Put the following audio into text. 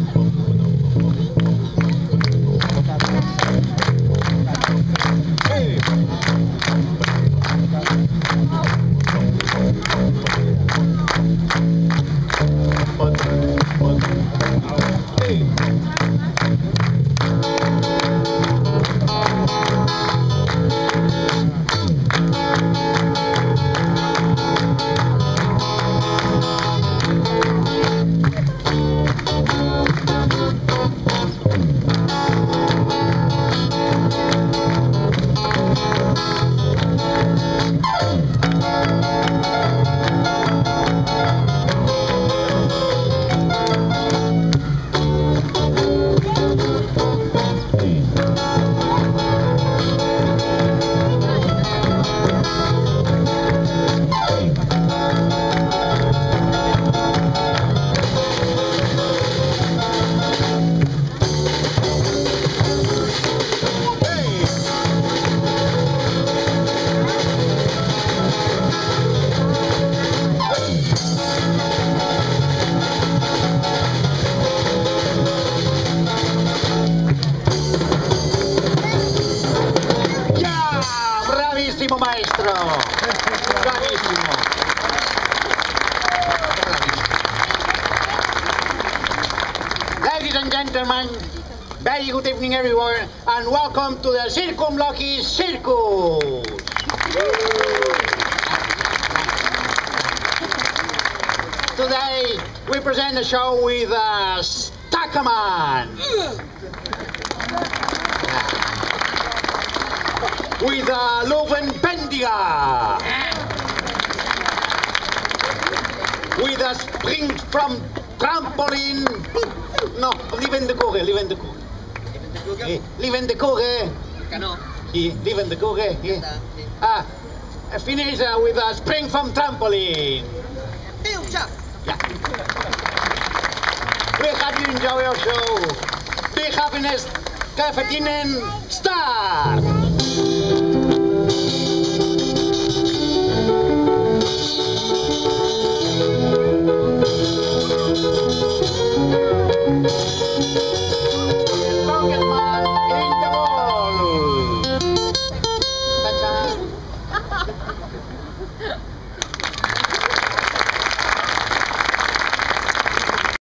Maestro, bravissimo. Ladies and gentlemen, very good evening everyone, and welcome to the Circumloqui Circus. Today we present a show with Stackerman, with Lovenbendiger, with a spring from trampoline. No, livende corre. Livende corre. Cano. Livende corre. Finish with a spring from trampoline. Yeah. We hope you enjoy our show. Big happiness, verdienen, start!